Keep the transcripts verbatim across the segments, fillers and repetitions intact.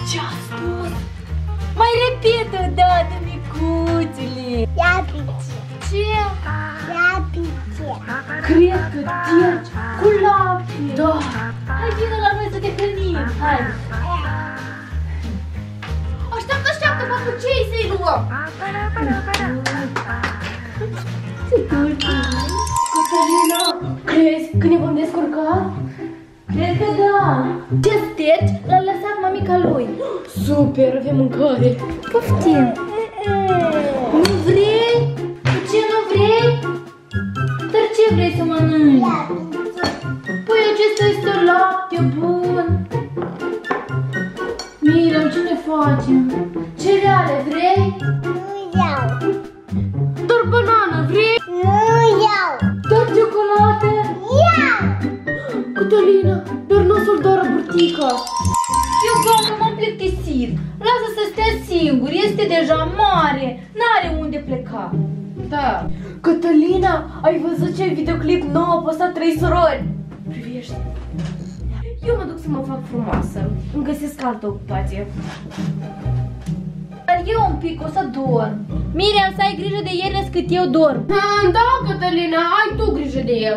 Ce-a spus? Mai repetă, dată, micuțule. Ia pice. Ce? Ia pice. Cred că terci cu lapte. Da. Hai, vină la noi să te hrănim. Hai. Așteaptă, așteaptă, papucei să-i luăm. Cătălina, crezi că ne vom descurca? Cred că da. Ce sterci l-a lăsat mamica lui. Super, avem mâncare. Poftim. Nu vrei? Ce nu vrei? Dar ce vrei să mănânci? Păi acesta este lapte bun. Miriam, ce ne facem? Cereale vrei? Nu iau. Doar banană vrei? Nu iau. Doar ciocolată? Iau. Cătălina, dar nu o să-l doară burtica. Eu vreau că m-am plictisit. Lasă să stea singur, este deja mare. N-are unde pleca. Da. Cătălina, ai văzut ce videoclip nou a postat Trei Surori? Privește. Eu mă duc să mă fac frumoasă. Îmi găsesc altă ocupație. Dar eu un pic o să dorm. Miriam, să ai grijă de Ernest cât eu dorm. Da, Cătălina, ai tu grijă de el.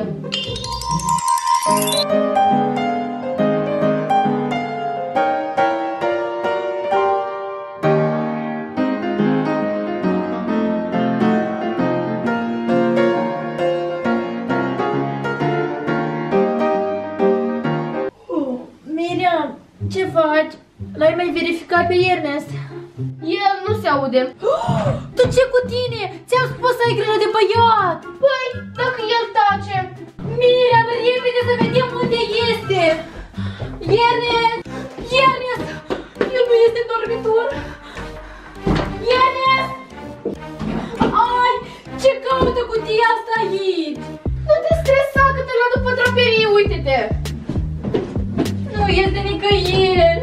Ce faci? L-ai mai verificat pe Ernest? El nu se aude. Tu ce cu tine? Ți-am spus să ai grijă de băiat. Păi, dacă el tace. Miriam, repede să vedem unde este. Ernest! Ernest! El nu este dormitor. Ernest! Ai, ce caută cutia asta aici? Nu te stresa că te la după draperie, uite-te. Nu este nicăieri!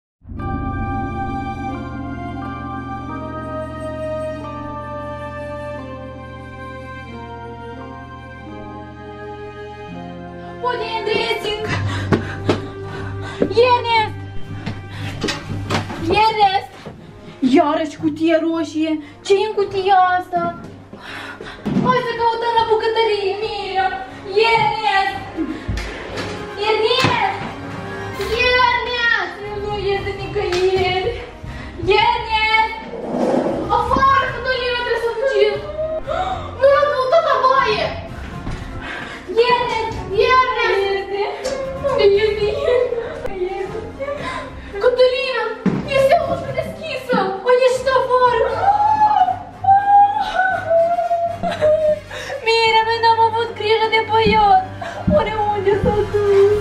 Unde e dressing? Ernest! Ernest! Iarăși cutie roșie! Ce e în cutia asta? Hai să căutăm la bucătărie, Miriam! Ernest! Ernest! Ernest! Nu iese nicăieri! Ernest! Afară, Cătălina, trebuie să fugim! Nu l-am căutat la baie! Ernest! Ernest! Unde este el? Cătălina! Este o ușă deschisă! A ieșit afară! Miriam, noi n-am avut grijă de băiat! Oare unde s-a dus?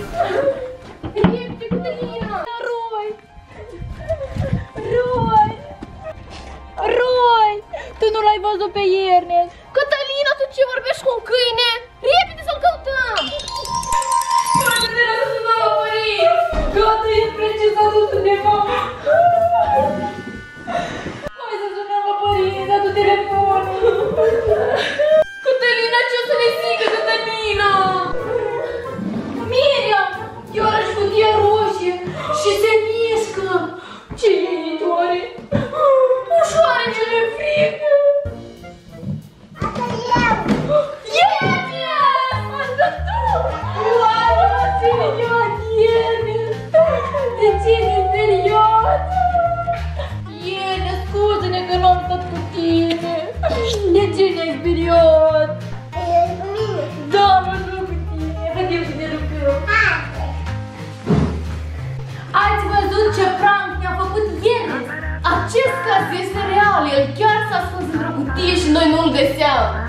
Roy! Roy! Roy! Tu nu l-ai văzut pe Ernest! Cătălina, tu ce vorbești cu un câine? Repede să-l căutăm! Haide, lasă-mă la părinți! Gata, e precis adus undeva! Hai să sunăm la părinți, dă-tu telefonul! Cătălina, ce o să ne zică, Cătălina? Miriam! Iarăși cutia roșie și se mișcă! Ce e aici, oare? Ușoare, ce mi-e frică! Asta eu! Ernest! Asta tu! Oare, mă speriat, Ernest! De ce ne speriat? Ernest, scuze-ne că n-am stat cu tine! De ce ne-ai speriat? E cu mine! Da, mă joc cu tine! Haideți să ne jucăm! Ați văzut ce prank mi-a făcut Ernest? Acest caz este real, el chiar s-a ascuns într-o cutie și noi nu-l găseam.